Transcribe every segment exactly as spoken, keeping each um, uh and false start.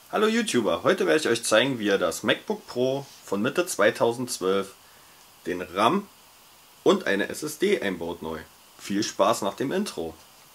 Hallo YouTuber, heute werde ich euch zeigen, wie ihr das MacBook Pro von Mitte zweitausendzwölf, den RAM und eine S S D einbaut neu. Viel Spaß nach dem Intro!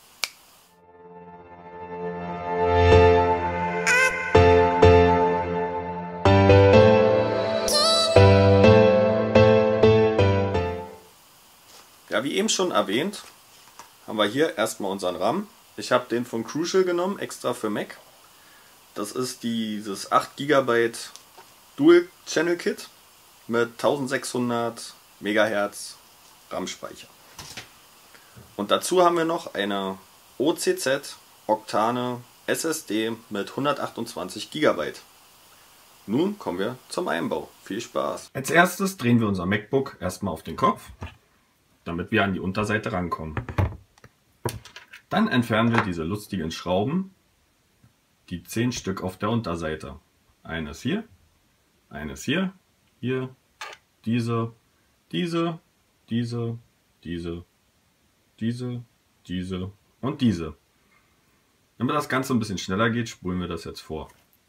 Ja, wie eben schon erwähnt, haben wir hier erstmal unseren RAM. Ich habe den von Crucial genommen, extra für Mac. Das ist dieses acht Gigabyte Dual Channel Kit mit eintausendsechshundert Megahertz RAM-Speicher. Und dazu haben wir noch eine O C Z Octane S S D mit hundertachtundzwanzig Gigabyte. Nun kommen wir zum Einbau. Viel Spaß! Als erstes drehen wir unser MacBook erstmal auf den Kopf, damit wir an die Unterseite rankommen. Dann entfernen wir diese lustigen Schrauben, die zehn Stück auf der Unterseite. Eines hier, eines hier, hier, diese, diese, diese, diese, diese, diese und diese. Damit das Ganze ein bisschen schneller geht, spulen wir das jetzt vor.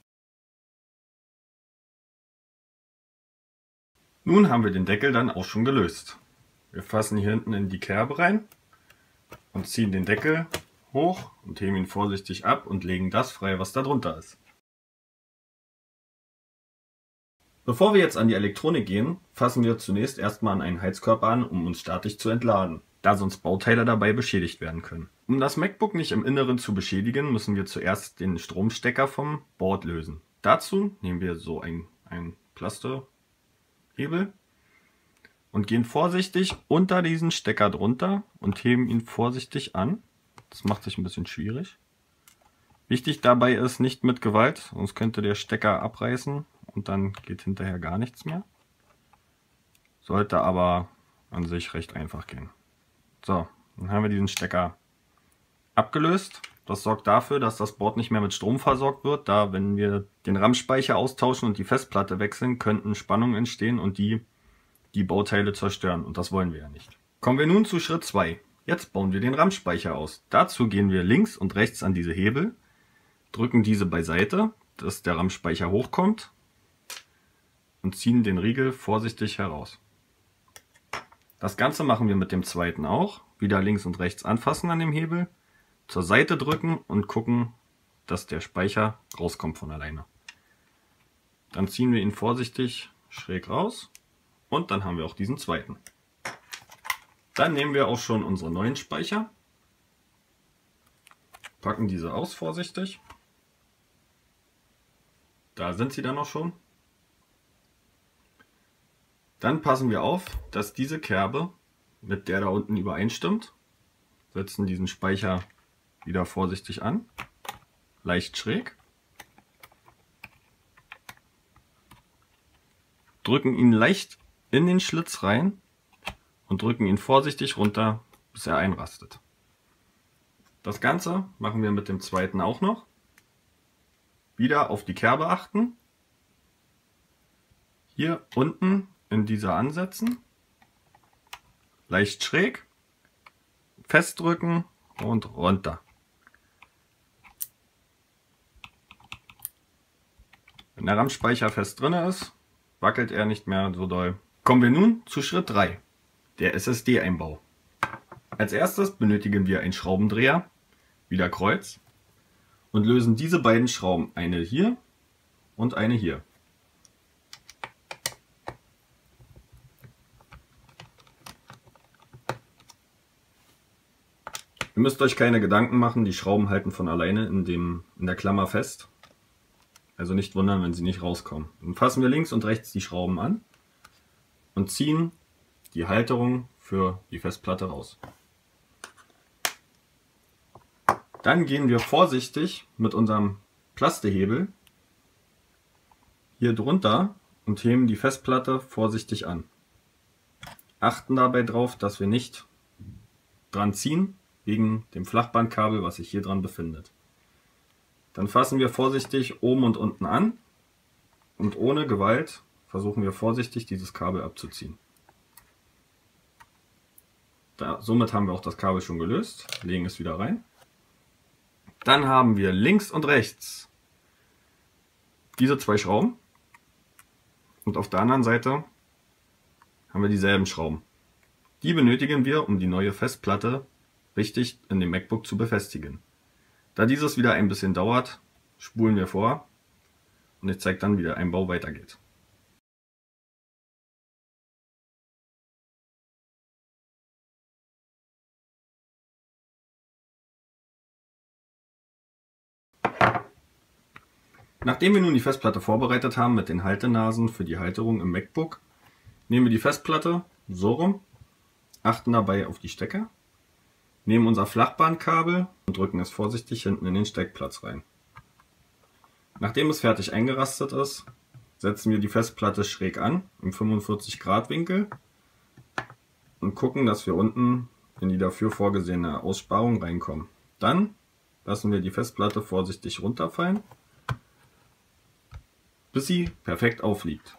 Nun haben wir den Deckel dann auch schon gelöst. Wir fassen hier hinten in die Kerbe rein und ziehen den Deckel hoch und heben ihn vorsichtig ab und legen das frei, was da drunter ist. Bevor wir jetzt an die Elektronik gehen, fassen wir zunächst erstmal an einen Heizkörper an, um uns statisch zu entladen, da sonst Bauteile dabei beschädigt werden können. Um das MacBook nicht im Inneren zu beschädigen, müssen wir zuerst den Stromstecker vom Board lösen. Dazu nehmen wir so einen, einen Plasterhebel und gehen vorsichtig unter diesen Stecker drunter und heben ihn vorsichtig an. Das macht sich ein bisschen schwierig. Wichtig dabei ist, nicht mit Gewalt, sonst könnte der Stecker abreißen und dann geht hinterher gar nichts mehr. Sollte aber an sich recht einfach gehen. So, dann haben wir diesen Stecker abgelöst. Das sorgt dafür, dass das Board nicht mehr mit Strom versorgt wird, da wenn wir den RAM-Speicher austauschen und die Festplatte wechseln, könnten Spannungen entstehen und die die Bauteile zerstören, und das wollen wir ja nicht. Kommen wir nun zu Schritt zwei. Jetzt bauen wir den RAM-Speicher aus. Dazu gehen wir links und rechts an diese Hebel, drücken diese beiseite, dass der RAM-Speicher hochkommt und ziehen den Riegel vorsichtig heraus. Das Ganze machen wir mit dem zweiten auch. Wieder links und rechts anfassen an dem Hebel, zur Seite drücken und gucken, dass der Speicher rauskommt von alleine. Dann ziehen wir ihn vorsichtig schräg raus und dann haben wir auch diesen zweiten. Dann nehmen wir auch schon unsere neuen Speicher, packen diese aus vorsichtig. Da sind sie dann auch schon. Dann passen wir auf, dass diese Kerbe mit der da unten übereinstimmt. Setzen diesen Speicher wieder vorsichtig an, leicht schräg. Drücken ihn leicht in den Schlitz rein und drücken ihn vorsichtig runter, bis er einrastet. Das Ganze machen wir mit dem zweiten auch noch. Wieder auf die Kerbe achten. Hier unten in dieser ansetzen. Leicht schräg. Festdrücken und runter. Wenn der RAM-Speicher fest drin ist, wackelt er nicht mehr so doll. Kommen wir nun zu Schritt drei. Der S S D-Einbau. Als erstes benötigen wir einen Schraubendreher, wieder Kreuz, und lösen diese beiden Schrauben, eine hier und eine hier. Ihr müsst euch keine Gedanken machen, die Schrauben halten von alleine in, dem, in der Klammer fest. Also nicht wundern, wenn sie nicht rauskommen. Dann fassen wir links und rechts die Schrauben an und ziehen die Halterung für die Festplatte raus. Dann gehen wir vorsichtig mit unserem Plastehebel hier drunter und heben die Festplatte vorsichtig an. Achten dabei darauf, dass wir nicht dran ziehen, wegen dem Flachbandkabel, was sich hier dran befindet. Dann fassen wir vorsichtig oben und unten an und ohne Gewalt versuchen wir vorsichtig dieses Kabel abzuziehen. Da, somit haben wir auch das Kabel schon gelöst, legen es wieder rein. Dann haben wir links und rechts diese zwei Schrauben und auf der anderen Seite haben wir dieselben Schrauben. Die benötigen wir, um die neue Festplatte richtig in dem MacBook zu befestigen. Da dieses wieder ein bisschen dauert, spulen wir vor und ich zeige dann, wie der Einbau weitergeht. Nachdem wir nun die Festplatte vorbereitet haben mit den Haltenasen für die Halterung im MacBook, nehmen wir die Festplatte so rum, achten dabei auf die Stecker, nehmen unser Flachbandkabel und drücken es vorsichtig hinten in den Steckplatz rein. Nachdem es fertig eingerastet ist, setzen wir die Festplatte schräg an, im fünfundvierzig Grad Winkel und gucken, dass wir unten in die dafür vorgesehene Aussparung reinkommen. Dann lassen wir die Festplatte vorsichtig runterfallen, bis sie perfekt aufliegt.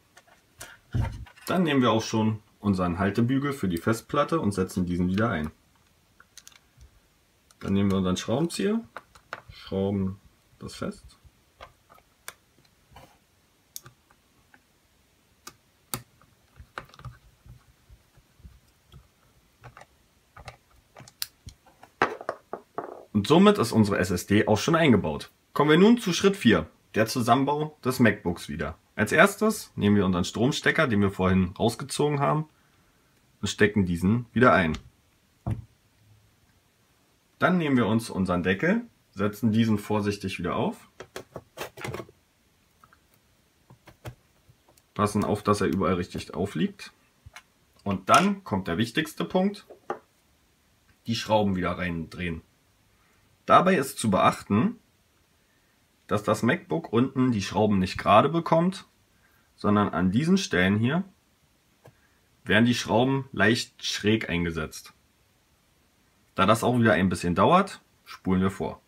Dann nehmen wir auch schon unseren Haltebügel für die Festplatte und setzen diesen wieder ein. Dann nehmen wir unseren Schraubenzieher, schrauben das fest. Und somit ist unsere S S D auch schon eingebaut. Kommen wir nun zu Schritt vier, der Zusammenbau des MacBooks wieder. Als erstes nehmen wir unseren Stromstecker, den wir vorhin rausgezogen haben, und stecken diesen wieder ein. Dann nehmen wir uns unseren Deckel, setzen diesen vorsichtig wieder auf, passen auf, dass er überall richtig aufliegt. Und dann kommt der wichtigste Punkt, die Schrauben wieder reindrehen. Dabei ist zu beachten, dass das MacBook unten die Schrauben nicht gerade bekommt, sondern an diesen Stellen hier werden die Schrauben leicht schräg eingesetzt. Da das auch wieder ein bisschen dauert, spulen wir vor.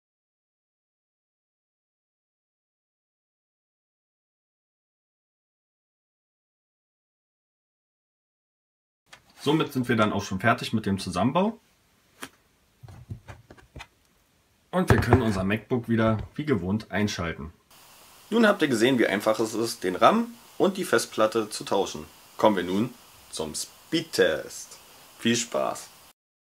Somit sind wir dann auch schon fertig mit dem Zusammenbau. Und wir können unser MacBook wieder wie gewohnt einschalten. Nun habt ihr gesehen, wie einfach es ist, den RAM und die Festplatte zu tauschen. Kommen wir nun zum Speedtest. Viel Spaß!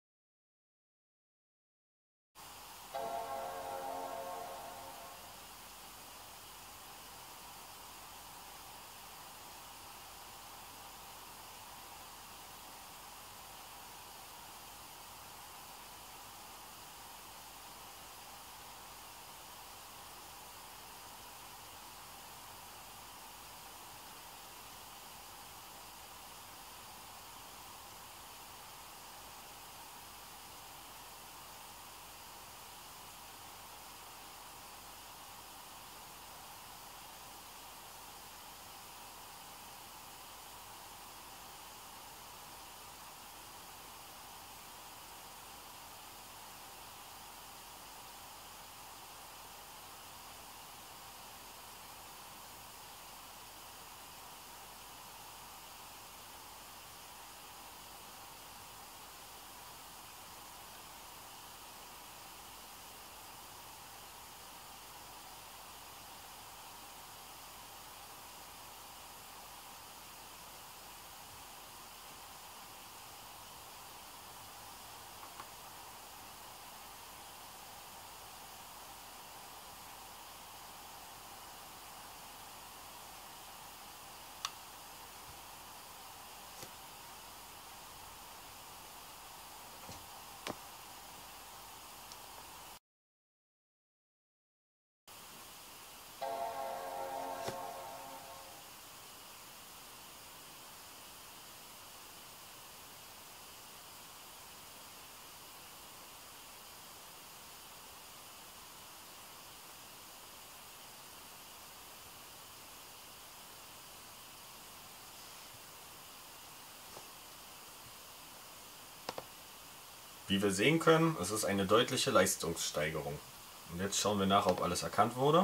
Wie wir sehen können, es ist eine deutliche Leistungssteigerung. Und jetzt schauen wir nach, ob alles erkannt wurde.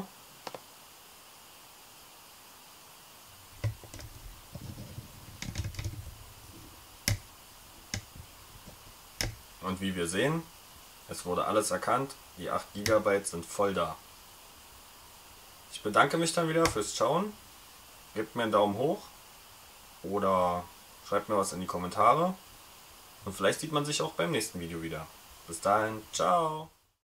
Und wie wir sehen, es wurde alles erkannt, die acht Gigabyte sind voll da. Ich bedanke mich dann wieder fürs Schauen. Gebt mir einen Daumen hoch oder schreibt mir was in die Kommentare. Und vielleicht sieht man sich auch beim nächsten Video wieder. Bis dahin, ciao!